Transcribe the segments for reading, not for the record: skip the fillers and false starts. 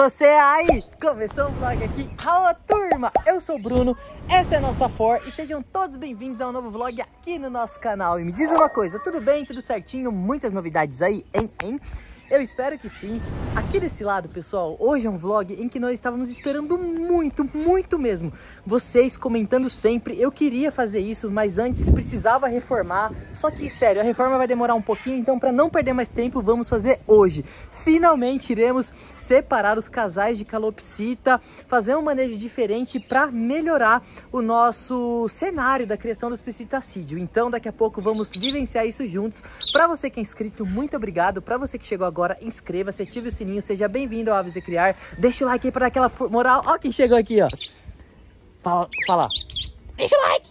você aí? Começou o vlog aqui. Alô, turma! Eu sou o Bruno, essa é a nossa For e sejam todos bem-vindos ao novo vlog aqui no nosso canal. E me diz uma coisa, tudo bem? Tudo certinho? Muitas novidades aí, hein? Eu espero que sim. Aqui desse lado, pessoal, hoje é um vlog em que nós estávamos esperando muito mesmo. Vocês comentando sempre, eu queria fazer isso, mas antes precisava reformar. Só que, sério, a reforma vai demorar um pouquinho, então para não perder mais tempo, vamos fazer hoje. Finalmente iremos separar os casais de calopsita, fazer um manejo diferente para melhorar o nosso cenário da criação dos psitacídeos. Então, daqui a pouco vamos vivenciar isso juntos. Para você que é inscrito, muito obrigado. Para você que chegou agora, inscreva-se, ative o sininho, seja bem-vindo ao Aves e Criar. Deixa o like aí para dar aquela moral. Ó quem chegou aqui, ó. Fala. Deixa o like.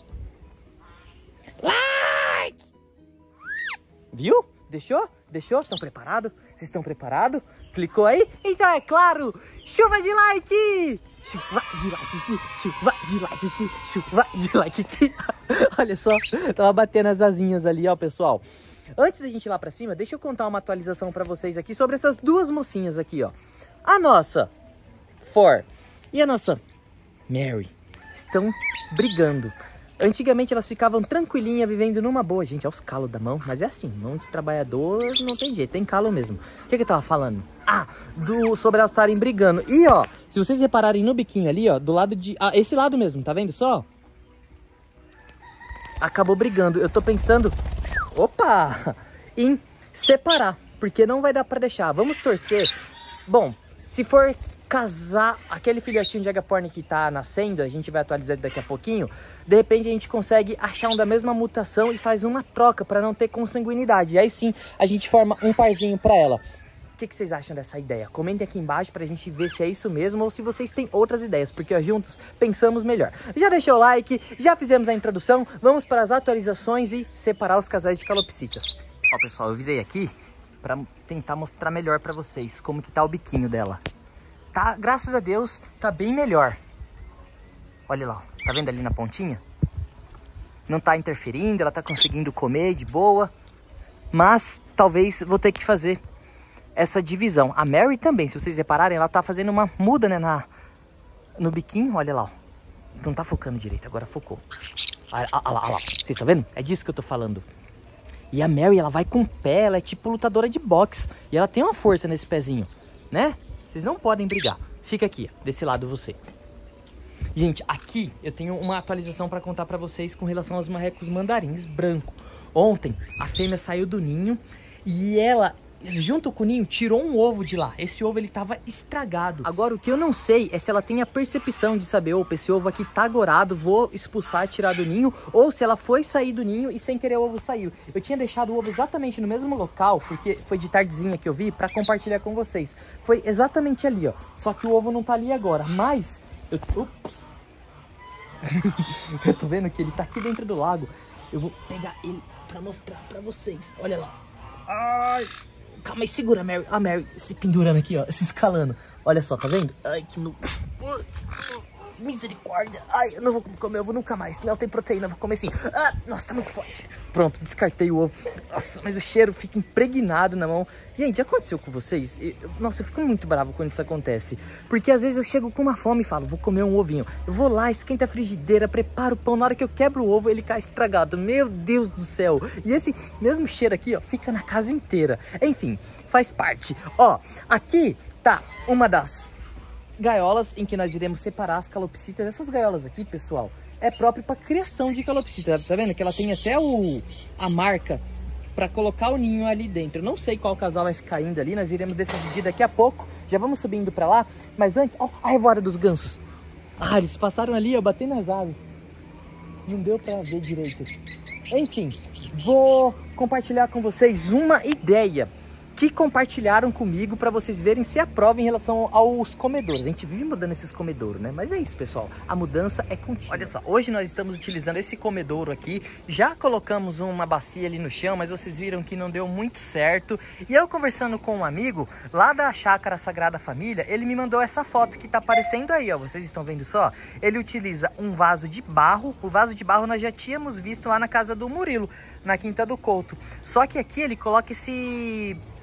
Like! Viu? Deixou? Estão preparados? Vocês estão preparados? Clicou aí? Então é claro, chuva de like! Chuva de like aqui, chuva de like aqui, chuva de like aqui. Olha só, tava batendo as asinhas ali, ó, pessoal. Antes da gente ir lá pra cima, deixa eu contar uma atualização pra vocês aqui sobre essas duas mocinhas aqui, ó. A nossa For e a nossa Mary estão brigando. Antigamente elas ficavam tranquilinhas, vivendo numa boa. Gente, olha os calos da mão, mas é assim, mão de trabalhador não tem jeito, tem calo mesmo. O que eu tava falando? Sobre elas estarem brigando. E ó, se vocês repararem no biquinho ali, ó, do lado de... esse lado mesmo, tá vendo só? Acabou brigando. Eu tô pensando, em separar, porque não vai dar pra deixar. Vamos torcer. Bom, se for casar aquele filhotinho de agaporn que tá nascendo, a gente vai atualizar daqui a pouquinho, de repente a gente consegue achar um da mesma mutação e faz uma troca para não ter consanguinidade. E aí sim a gente forma um parzinho para ela. O que vocês acham dessa ideia? Comentem aqui embaixo pra gente ver se é isso mesmo ou se vocês têm outras ideias, porque ó, juntos pensamos melhor. Já deixou o like, já fizemos a introdução, vamos para as atualizações e separar os casais de calopsitas. Ó pessoal, eu virei aqui para tentar mostrar melhor para vocês como que tá o biquinho dela. Tá, graças a Deus, tá bem melhor. Olha lá, tá vendo ali na pontinha? Não tá interferindo, ela tá conseguindo comer de boa. Mas talvez vou ter que fazer essa divisão. A Mary também, se vocês repararem, ela tá fazendo uma muda, né, no biquinho. Olha lá, ó. Não tá focando direito, agora focou. Olha lá. Vocês estão vendo? É disso que eu tô falando. E a Mary, ela vai com o pé, ela é tipo lutadora de boxe. E ela tem uma força nesse pezinho, né? Vocês não podem brigar. Fica aqui, ó, desse lado você. Gente, aqui eu tenho uma atualização para contar para vocês com relação aos marrecos mandarins branco. Ontem a fêmea saiu do ninho e ela, junto com o ninho, tirou um ovo de lá. Esse ovo ele tava estragado. Agora o que eu não sei é se ela tem a percepção de saber, opa, esse ovo aqui tá gorado, vou expulsar, tirar do ninho, ou se ela foi sair do ninho e sem querer o ovo saiu. Eu tinha deixado o ovo exatamente no mesmo local, porque foi de tardezinha que eu vi, pra compartilhar com vocês. Foi exatamente ali, ó. Só que o ovo não tá ali agora, mas... Ups! Eu tô vendo que ele tá aqui dentro do lago. Eu vou pegar ele pra mostrar pra vocês. Olha lá. Ai... Calma aí, segura, Mary. A Mary se pendurando aqui, ó, se escalando. Olha só, tá vendo? Ai, que misericórdia. Ai, eu não vou comer ovo nunca mais. Não tem proteína, eu vou comer sim. Nossa, tá muito forte. Pronto, descartei o ovo. Nossa, mas o cheiro fica impregnado na mão. Gente, já aconteceu com vocês? Nossa, eu fico muito bravo quando isso acontece. Porque às vezes eu chego com uma fome e falo, vou comer um ovinho. Eu vou lá, esquento a frigideira, preparo o pão. Na hora que eu quebro o ovo, ele cai estragado. Meu Deus do céu. E esse mesmo cheiro aqui, ó, fica na casa inteira. Enfim, faz parte. Ó, aqui tá uma das gaiolas em que nós iremos separar as calopsitas. Essas gaiolas aqui, pessoal, é próprio para criação de calopsita. Tá vendo que ela tem até a marca para colocar o ninho ali dentro. Eu não sei qual casal vai ficar indo ali, nós iremos decidir daqui a pouco. Já vamos subindo para lá, mas antes, ó, a revoada dos gansos. Eles passaram ali, ó, batendo nas asas. Não deu para ver direito. Enfim, vou compartilhar com vocês uma ideia que compartilharam comigo para vocês verem se aprova em relação aos comedouros. A gente vive mudando esses comedouros, né? Mas é isso, pessoal. A mudança é contínua. Olha só, hoje nós estamos utilizando esse comedouro aqui. Já colocamos uma bacia ali no chão, mas vocês viram que não deu muito certo. E eu conversando com um amigo lá da Chácara Sagrada Família, ele me mandou essa foto que tá aparecendo aí, ó. Vocês estão vendo só? Ele utiliza um vaso de barro. O vaso de barro nós já tínhamos visto lá na casa do Murilo, na Quinta do Couto. Só que aqui ele coloca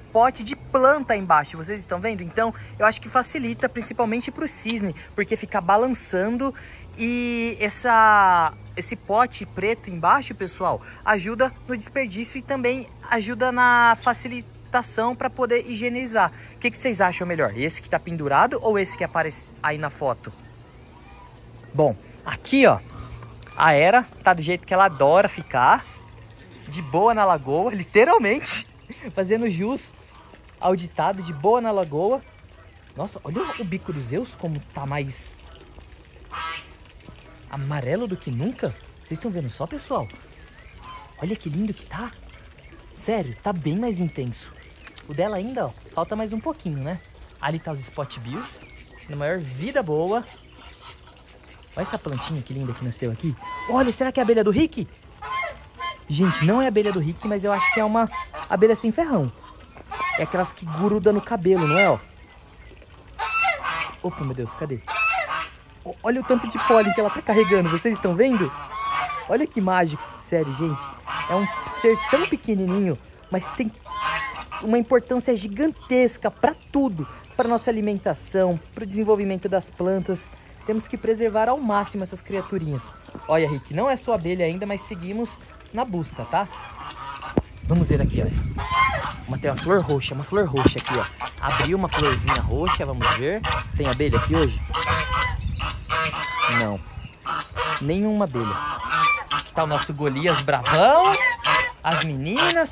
pote de planta embaixo, vocês estão vendo? Então eu acho que facilita, principalmente para o cisne, porque fica balançando. E esse pote preto embaixo, pessoal, ajuda no desperdício e também ajuda na facilitação para poder higienizar. O que vocês acham melhor? Esse que tá pendurado ou esse que aparece aí na foto? Bom, aqui ó, a Era tá do jeito que ela adora ficar, de boa na lagoa, literalmente, fazendo jus ao ditado, de boa na lagoa. Nossa, olha o bico dos Zeus como tá mais amarelo do que nunca. Vocês estão vendo só, pessoal? Olha que lindo que tá. Sério, tá bem mais intenso. O dela ainda, ó, falta mais um pouquinho, né? Ali tá os Spot Bills, na maior vida boa. Olha essa plantinha que linda que nasceu aqui. Olha, será que é a abelha do Rick? Gente, não é a abelha do Rick, mas eu acho que é uma abelha sem ferrão. É aquelas que grudam no cabelo, não é, ó? Opa, meu Deus, cadê? Olha o tanto de pólen que ela tá carregando, vocês estão vendo? Olha que mágico, sério, gente. É um ser tão pequenininho, mas tem uma importância gigantesca para tudo. Para nossa alimentação, para o desenvolvimento das plantas. Temos que preservar ao máximo essas criaturinhas. Olha, Rick, não é sua abelha ainda, mas seguimos na busca, tá? Vamos ver aqui, olha. Tem uma flor roxa aqui, ó. Abriu uma florzinha roxa, vamos ver. Tem abelha aqui hoje? Não. Nenhuma abelha. Aqui tá o nosso Golias bravão. As meninas.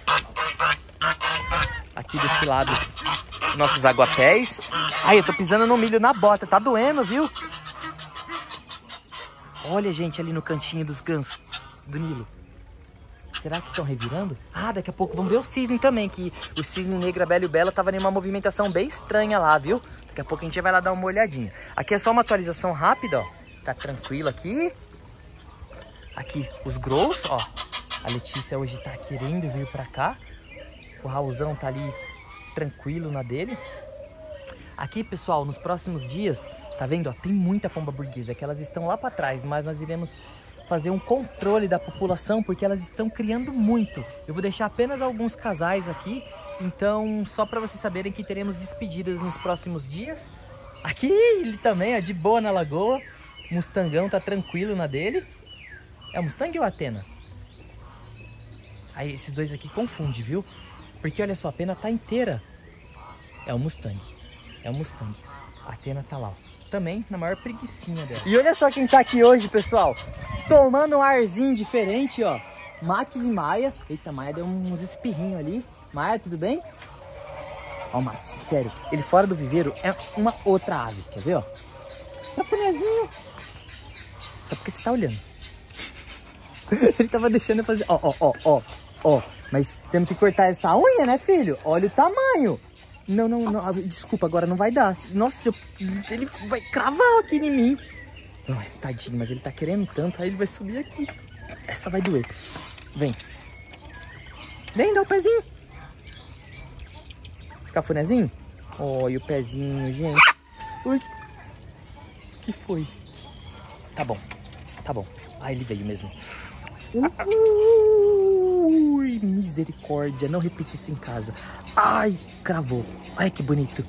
Aqui desse lado, nossos aguatéis. Ai, eu tô pisando no milho na bota. Tá doendo, viu? Olha, gente, ali no cantinho dos gansos do Nilo. Será que estão revirando? Ah, daqui a pouco vamos ver o cisne também, que o cisne negro, a Bela e o Bela tava em uma movimentação bem estranha lá, viu? Daqui a pouco a gente vai lá dar uma olhadinha. Aqui é só uma atualização rápida, ó. Tá tranquilo aqui. Aqui os Grows, ó. A Letícia hoje tá querendo vir pra cá. O Raulzão tá ali tranquilo na dele. Aqui, pessoal, nos próximos dias, tá vendo? Ó, tem muita pomba burguesa, que elas estão lá pra trás, mas nós iremos fazer um controle da população, porque elas estão criando muito. Eu vou deixar apenas alguns casais aqui, então só para vocês saberem que teremos despedidas nos próximos dias. Aqui ele também é de boa na lagoa, o Mustangão tá tranquilo na dele. É o Mustang ou a Atena? Aí esses dois aqui confundem, viu? Porque olha só, a pena tá inteira. É o Mustang, é o Mustang. A Atena tá lá, ó. Também na maior preguicinha dela. E olha só quem tá aqui hoje, pessoal. Tomando um arzinho diferente, ó. Max e Maia. Eita, Maia deu uns espirrinhos ali. Maia, tudo bem? Ó, o Max, sério. Ele fora do viveiro é uma outra ave. Quer ver, ó? Cafunézinho. Só porque você tá olhando. Ele tava deixando eu fazer... Ó. Mas temos que cortar essa unha, né, filho? Olha o tamanho. Não, desculpa, agora não vai dar. Nossa, ele vai cravar aqui em mim. Ai, tadinho, mas ele tá querendo tanto, aí ele vai subir aqui. Essa vai doer. Vem. Vem, dá o pezinho. Cafunézinho? Olha o pezinho, gente. Ui. Que foi? Tá bom. Ah, ele veio mesmo. Ui, misericórdia. Não repita isso em casa. Ai, cravou. Olha que bonito.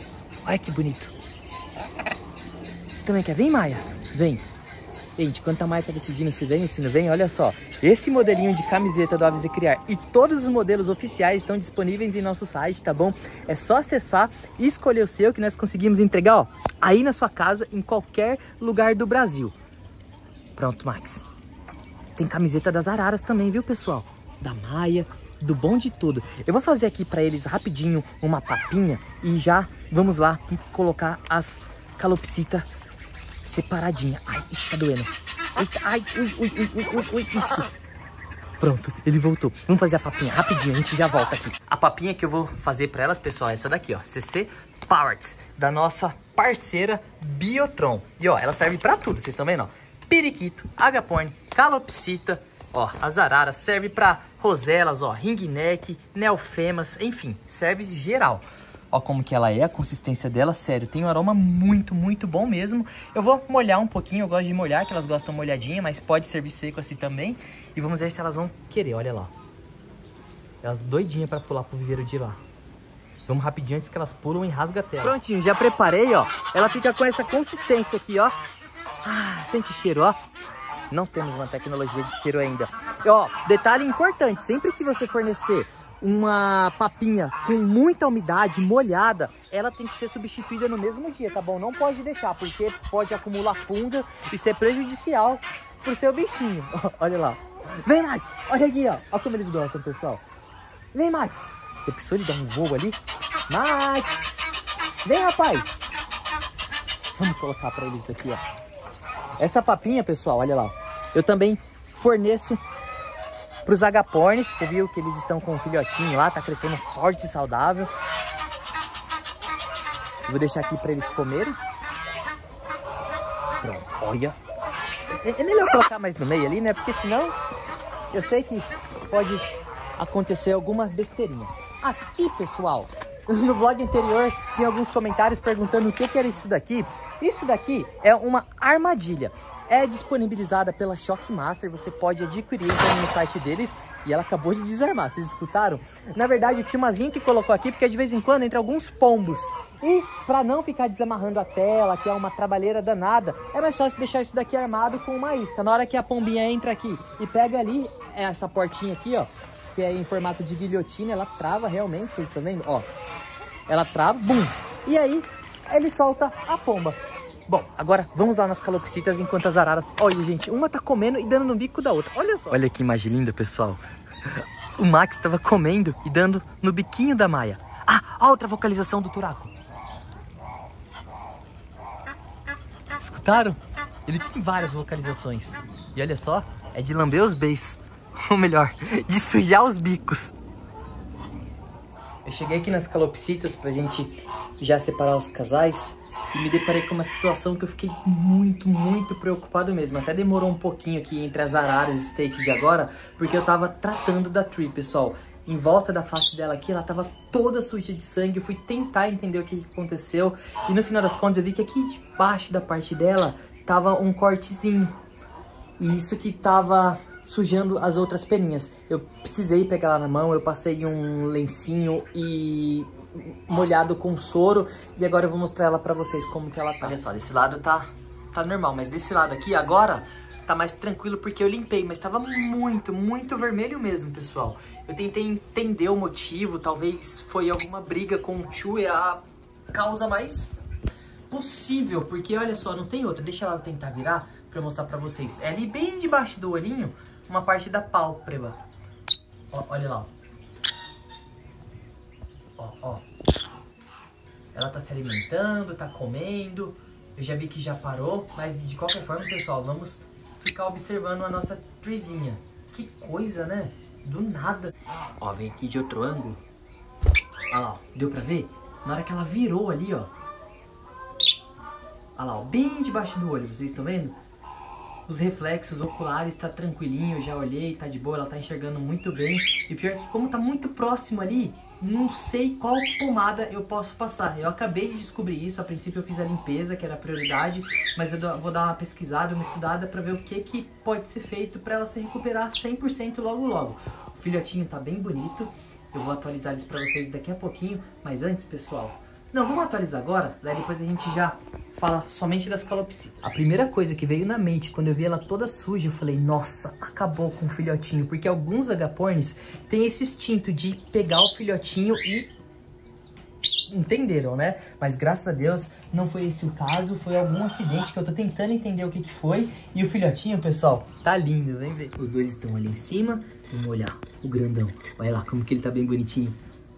Você também quer? Vem, Maia. Vem. Gente, enquanto a Maia tá decidindo se vem ou se não vem, olha só. Esse modelinho de camiseta do Aves e Criar e todos os modelos oficiais estão disponíveis em nosso site, tá bom? É só acessar e escolher o seu, que nós conseguimos entregar, ó, aí na sua casa, em qualquer lugar do Brasil. Pronto, Max. Tem camiseta das araras também, viu, pessoal? Da Maia, do bom de tudo. Eu vou fazer aqui pra eles rapidinho uma papinha e já vamos lá colocar as calopsita separadinha. Ai, isso tá doendo. Eita, ai, ui, isso. Pronto, ele voltou. Vamos fazer a papinha rapidinho, a gente já volta aqui. A papinha que eu vou fazer pra elas, pessoal, é essa daqui, ó. CC Parts, da nossa parceira Biotron. E ó, ela serve pra tudo, vocês estão vendo, ó. Periquito, agaporni, calopsita, ó, as araras, serve pra roselas, ó, ringneck, neofemas, enfim, serve geral. Ó como que ela é, a consistência dela, sério, tem um aroma muito, muito bom mesmo. Eu vou molhar um pouquinho, eu gosto de molhar, que elas gostam molhadinha, mas pode servir seco assim também. E vamos ver se elas vão querer, olha lá. Elas doidinhas pra pular pro viveiro de lá. Vamos rapidinho antes que elas pulam e rasga a tela. Prontinho, já preparei, ó. Ela fica com essa consistência aqui, ó. Ah, sente o cheiro, ó. Não temos uma tecnologia de cheiro ainda. Ó, detalhe importante, sempre que você fornecer uma papinha com muita umidade, molhada, ela tem que ser substituída no mesmo dia, tá bom? Não pode deixar, porque pode acumular fungo e ser prejudicial pro seu bichinho. Olha lá. Vem, Max. Olha aqui, ó. Olha como eles gostam, pessoal. Vem, Max. Você precisou de dar um voo ali? Max. Vem, rapaz. Vamos colocar pra eles aqui, ó. Essa papinha, pessoal, olha lá. Eu também forneço pros agapornis. Você viu que eles estão com um filhotinho lá, tá crescendo forte e saudável. Eu vou deixar aqui pra eles comerem. Pronto, olha. É melhor colocar mais no meio ali, né? Porque senão eu sei que pode acontecer alguma besteirinha. Aqui, pessoal, no vlog anterior tinha alguns comentários perguntando o que era isso daqui. Isso daqui é uma armadilha. É disponibilizada pela Shockmaster. Você pode adquirir no site deles. E ela acabou de desarmar, vocês escutaram? Na verdade, o Timazinho que colocou aqui, porque de vez em quando entra alguns pombos. E para não ficar desamarrando a tela, que é uma trabalheira danada, é mais fácil deixar isso daqui armado com uma isca. Na hora que a pombinha entra aqui e pega ali, essa portinha aqui, ó, que é em formato de guilhotina, ela trava realmente, vocês estão vendo? Ó, ela trava, bum! E aí, ele solta a pomba. Bom, agora vamos lá nas calopsitas enquanto as araras... Olha, gente, uma tá comendo e dando no bico da outra. Olha só. Olha que imagem linda, pessoal. O Max estava comendo e dando no biquinho da Maia. Ah, a outra vocalização do Turaco. Escutaram? Ele tem várias vocalizações. E olha só, é de lamber os beiços. Ou melhor, de sujar os bicos. Eu cheguei aqui nas calopsitas pra gente já separar os casais. E me deparei com uma situação que eu fiquei muito preocupado mesmo. Até demorou um pouquinho aqui entre as araras e steak de agora, porque eu tava tratando da Tree, pessoal. Em volta da face dela aqui, ela tava toda suja de sangue. Eu fui tentar entender o que aconteceu. E no final das contas eu vi que aqui debaixo da parte dela tava um cortezinho. E isso que tava sujando as outras peninhas. Eu precisei pegar ela na mão, eu passei um lencinho e... molhado com soro, e agora eu vou mostrar ela pra vocês como que ela tá. Olha só, desse lado tá normal, mas desse lado aqui agora tá mais tranquilo porque eu limpei, mas tava muito vermelho mesmo, pessoal. Eu tentei entender o motivo, talvez foi alguma briga com o Chu, é a causa mais possível, porque olha só, não tem outra. Deixa ela tentar virar pra eu mostrar pra vocês. É ali bem debaixo do olhinho, uma parte da pálpebra. Ó, olha lá, ó. Ela tá se alimentando, tá comendo. Eu já vi que já parou, mas de qualquer forma, pessoal, vamos ficar observando a nossa treezinha. Que coisa, né? Do nada. Ó, vem aqui de outro ângulo. Olha lá, ó. Deu pra ver? Na hora que ela virou ali, ó. Olha lá, ó, bem debaixo do olho, vocês estão vendo? Os reflexos oculares tá tranquilinho, eu já olhei, tá de boa, ela tá enxergando muito bem. E pior que como tá muito próximo ali, não sei qual pomada eu posso passar. Eu acabei de descobrir isso, a princípio eu fiz a limpeza, que era a prioridade, mas eu vou dar uma pesquisada, uma estudada pra ver o que pode ser feito pra ela se recuperar 100% logo. O filhotinho tá bem bonito, eu vou atualizar eles pra vocês daqui a pouquinho, mas antes, pessoal... Não, vamos atualizar agora, daí depois a gente já fala somente das calopsitas. A primeira coisa que veio na mente quando eu vi ela toda suja, eu falei, nossa, acabou com o filhotinho. Porque alguns agapornis têm esse instinto de pegar o filhotinho e... Entenderam, né? Mas graças a Deus não foi esse o caso, foi algum acidente que eu tô tentando entender o que foi. E o filhotinho, pessoal, tá lindo, vem ver. Os dois estão ali em cima, vamos olhar o grandão. Olha lá como que ele tá bem bonitinho.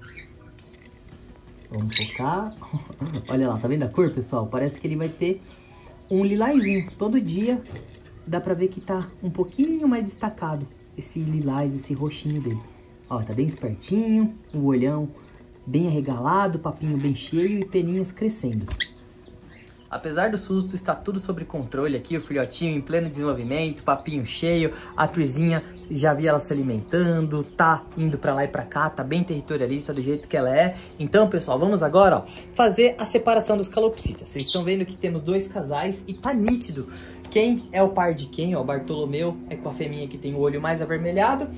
Vamos focar. Olha lá, tá vendo a cor, pessoal? Parece que ele vai ter um lilazinho. Todo dia dá pra ver que tá um pouquinho mais destacado esse lilás, esse roxinho dele. Ó, tá bem espertinho, o olhão bem arregalado, papinho bem cheio e peninhas crescendo. Apesar do susto, está tudo sob controle aqui, o filhotinho em pleno desenvolvimento, papinho cheio, a Treezinha, já vi ela se alimentando, tá indo pra lá e pra cá, tá bem territorialista do jeito que ela é. Então, pessoal, vamos agora, ó, fazer a separação dos calopsitas. Vocês estão vendo que temos dois casais e tá nítido quem é o par de quem, ó, o Bartolomeu é com a fêmea que tem o olho mais avermelhado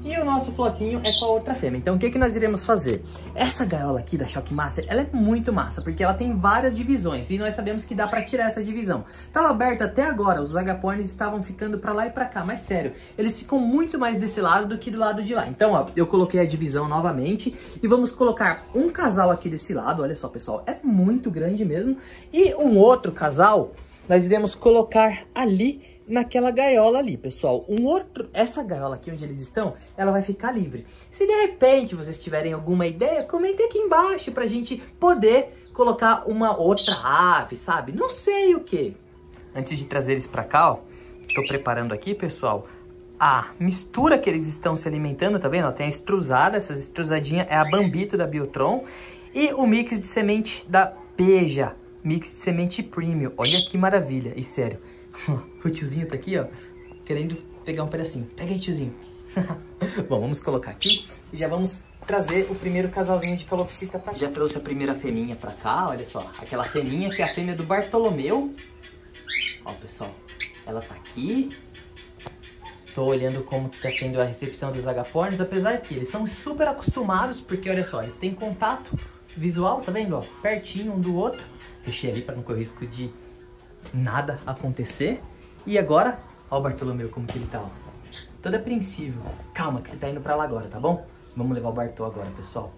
E o nosso floquinho é com a outra fêmea. Então o que nós iremos fazer? Essa gaiola aqui da Shock Master, ela é muito massa, porque ela tem várias divisões. E nós sabemos que dá pra tirar essa divisão. Tava aberta até agora, os agapornis estavam ficando pra lá e pra cá. Mas sério, eles ficam muito mais desse lado do que do lado de lá. Então ó, eu coloquei a divisão novamente. E vamos colocar um casal aqui desse lado. Olha só pessoal, é muito grande mesmo. E um outro casal, nós iremos colocar ali naquela gaiola ali, pessoal. Essa gaiola aqui onde eles estão, ela vai ficar livre. Se de repente vocês tiverem alguma ideia, comentem aqui embaixo pra gente poder colocar uma outra ave, sabe? Não sei o que. Antes de trazer eles pra cá, ó, tô preparando aqui, pessoal, a mistura que eles estão se alimentando, tá vendo? Tem a extrusada, essas extrusadinhas é a Bambito da Biotron e o mix de semente da Peja, mix de semente premium. Olha que maravilha, e sério. O tiozinho tá aqui, ó, querendo pegar um pedacinho. Pega aí, tiozinho. Bom, vamos colocar aqui e já vamos trazer o primeiro casalzinho de calopsita pra cá. Já trouxe a primeira fêmea pra cá, olha só. Aquela fêmea que é a fêmea do Bartolomeu. Ó, pessoal, ela tá aqui. Tô olhando como que tá sendo a recepção dos agapornis, apesar que eles são super acostumados, porque olha só, eles têm contato visual, tá vendo, ó, pertinho um do outro. Fechei ali pra não correr risco de nada acontecer. E agora, ó o Bartolomeu como que ele tá, ó, todo apreensivo. Calma que você tá indo pra lá agora, tá bom? Vamos levar o Bartô agora, pessoal.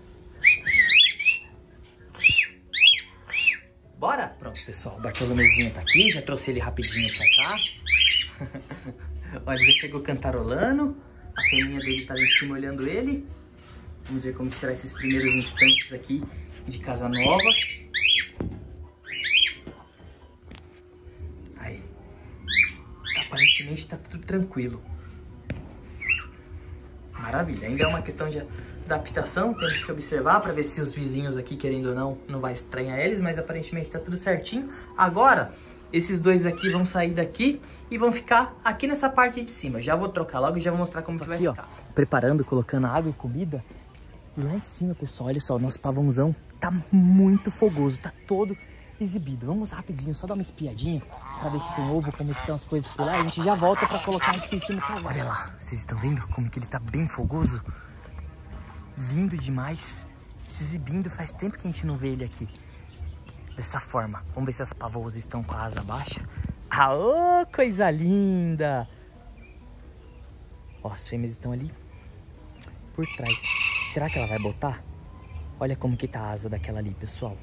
Bora? Pronto, pessoal, o Bartolomeuzinho tá aqui, já trouxe ele rapidinho pra cá. Olha, ele já chegou cantarolando. A fêmea dele tá lá em cima olhando ele. Vamos ver como que será esses primeiros instantes aqui de casa nova. Aparentemente tá tudo tranquilo. Maravilha, ainda é uma questão de adaptação, temos que observar para ver se os vizinhos aqui, querendo ou não vai estranhar eles, mas aparentemente tá tudo certinho. Agora, esses dois aqui vão sair daqui e vão ficar aqui nessa parte de cima. Já vou trocar logo e já vou mostrar como que vai ficar. Ó, preparando, colocando água e comida. E lá em cima, pessoal, olha só, o nosso pavãozão tá muito fogoso, tá todo exibido. Vamos rapidinho, só dar uma espiadinha pra ver se tem ovo, como estão as coisas por lá. A gente já volta pra colocar esse último casal. Olha lá, vocês estão vendo como que ele tá bem fogoso? Lindo demais. Se exibindo, faz tempo que a gente não vê ele aqui dessa forma. Vamos ver se as pavoas estão com a asa baixa. Ah, ô, coisa linda! Ó, as fêmeas estão ali por trás. Será que ela vai botar? Olha como que tá a asa daquela ali, pessoal.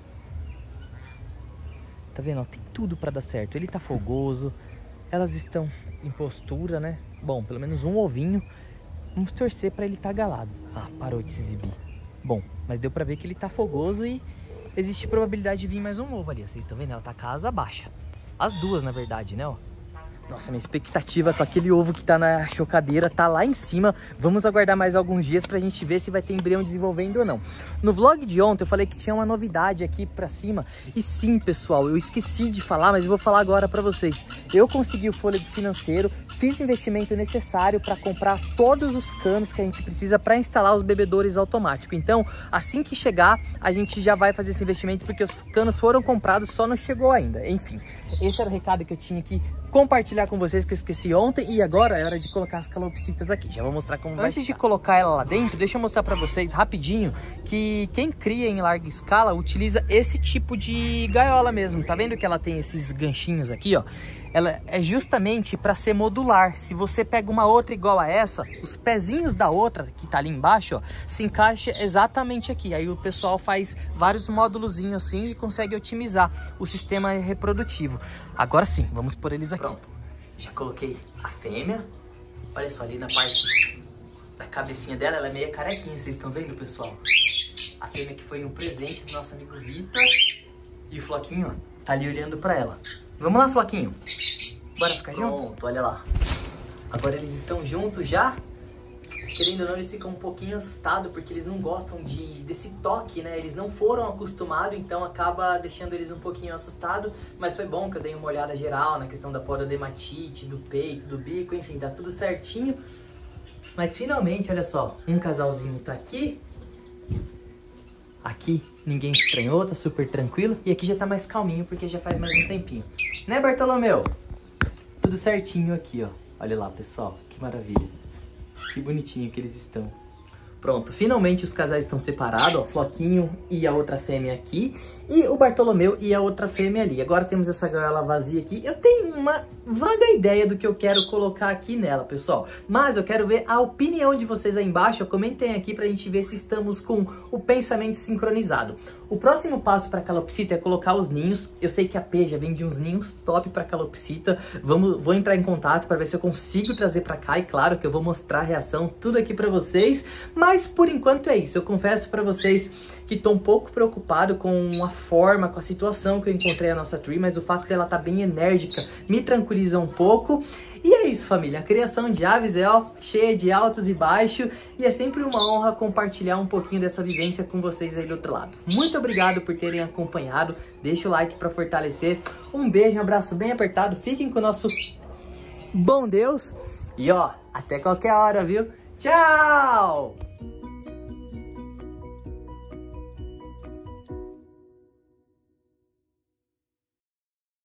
Tá vendo? Ó, tem tudo pra dar certo. Ele tá fogoso. Elas estão em postura, né? Bom, pelo menos um ovinho. Vamos torcer pra ele tá galado. Ah, parou de se exibir. Bom, mas deu pra ver que ele tá fogoso e existe probabilidade de vir mais um ovo ali. Vocês estão vendo? Ela tá com a asa baixa. As duas, na verdade, né? Ó. Nossa, minha expectativa com aquele ovo que tá na chocadeira tá lá em cima. Vamos aguardar mais alguns dias pra gente ver se vai ter embrião desenvolvendo ou não. No vlog de ontem eu falei que tinha uma novidade aqui pra cima. E sim, pessoal, eu esqueci de falar, mas eu vou falar agora pra vocês. Eu consegui o fôlego financeiro, fiz o investimento necessário pra comprar todos os canos que a gente precisa pra instalar os bebedouros automáticos. Então, assim que chegar, a gente já vai fazer esse investimento, porque os canos foram comprados, só não chegou ainda. Enfim, esse era o recado que eu tinha que compartilhar com vocês, que eu esqueci ontem. E agora é hora de colocar as calopsitas aqui. Já vou mostrar como vai ficar. Antes de colocar ela lá dentro, deixa eu mostrar pra vocês rapidinho que quem cria em larga escala utiliza esse tipo de gaiola mesmo. Tá vendo que ela tem esses ganchinhos aqui, ó? Ela é justamente para ser modular. Se você pega uma outra igual a essa, os pezinhos da outra, que tá ali embaixo, ó, se encaixa exatamente aqui. Aí o pessoal faz vários módulozinhos assim e consegue otimizar o sistema reprodutivo. Agora sim, vamos por eles aqui. Pronto. Já coloquei a fêmea. Olha só, ali na parte da cabecinha dela, ela é meio carequinha. Vocês estão vendo, pessoal? A fêmea que foi um presente do nosso amigo Vitor. E o Floquinho, ó, tá ali olhando pra ela. Vamos lá, Floquinho. Bora ficar juntos? Olha lá. Agora eles estão juntos já. Querendo ou não, eles ficam um pouquinho assustados, porque eles não gostam desse toque, né? Eles não foram acostumados, então acaba deixando eles um pouquinho assustados. Mas foi bom que eu dei uma olhada geral na questão da pododermatite, do peito, do bico, enfim, tá tudo certinho. Mas finalmente, olha só, um casalzinho tá aqui. Aqui ninguém estranhou, tá super tranquilo. E aqui já tá mais calminho, porque já faz mais um tempinho. Né, Bartolomeu? Tudo certinho aqui, ó. Olha lá, pessoal, que maravilha. Que bonitinho que eles estão. Pronto, finalmente os casais estão separados, ó, Floquinho e a outra fêmea aqui, e o Bartolomeu e a outra fêmea ali. Agora temos essa gaiola vazia aqui. Eu tenho uma vaga ideia do que eu quero colocar aqui nela, pessoal. Mas eu quero ver a opinião de vocês aí embaixo. Comentem aqui pra gente ver se estamos com o pensamento sincronizado. O próximo passo para a calopsita é colocar os ninhos. Eu sei que a P já vende uns ninhos top para calopsita. Vou entrar em contato para ver se eu consigo trazer para cá. E claro que eu vou mostrar a reação, tudo aqui para vocês. Mas por enquanto é isso. Eu confesso para vocês que estou um pouco preocupado com a forma, com a situação que eu encontrei a nossa tree. Mas o fato dela estar bem enérgica me tranquiliza um pouco. E é isso, família. A criação de aves é cheia de altos e baixos. E é sempre uma honra compartilhar um pouquinho dessa vivência com vocês aí do outro lado. Muito obrigado por terem acompanhado. Deixa o like para fortalecer. Um beijo, um abraço bem apertado. Fiquem com o nosso bom Deus. E ó, até qualquer hora, viu? Tchau!